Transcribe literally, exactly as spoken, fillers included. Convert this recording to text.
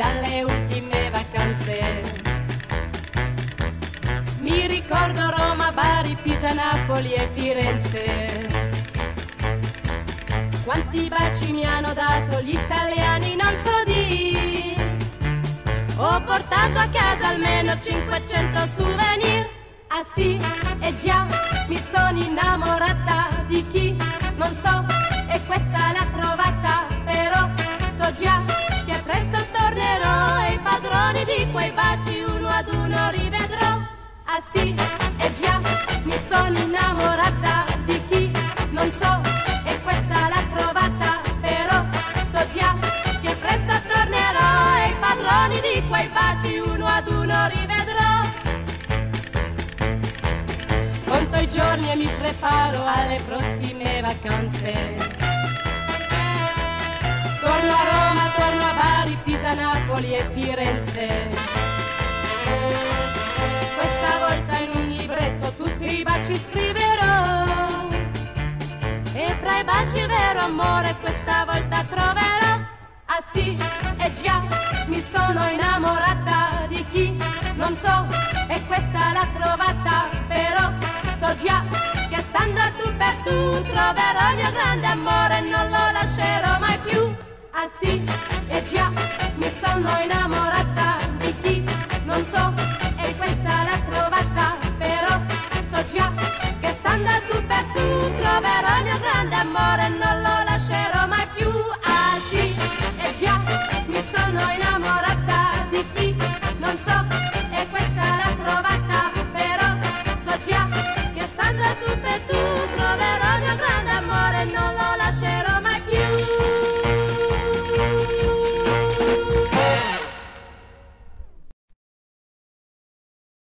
dalle ultime vacanze. Mi ricordo Roma, Bari, Pisa, Napoli e Firenze. Quanti baci mi hanno dato gli italiani non so di. Ho portato a casa almeno cinquecento souvenir. Ah sì, e già mi sono innamorata di chi non so, e questa l'ha trovata, però so già che presto tornerò e i padroni di quei baci uno ad uno rivedrò. Ah sì, e già mi sono innamorata di chi non so, e questa l'ha trovata, però so già che presto tornerò e i padroni di quei baci uno ad uno rivedrò. Conto i giorni e mi preparo alle prossime vacanze. Torno a Roma, torno a Bari, Pisa, Napoli e Firenze. Questa volta in un libretto tutti i baci scriverò, e fra i baci il vero amore questa volta troverò. Ah sì, e già mi sono innamorata di chi non so, e questa l'ha trovata, però so già che stando a tu per tu troverò il mio grande amore e non lo lascerò mai più. Ah sì, e già mi sono innamorata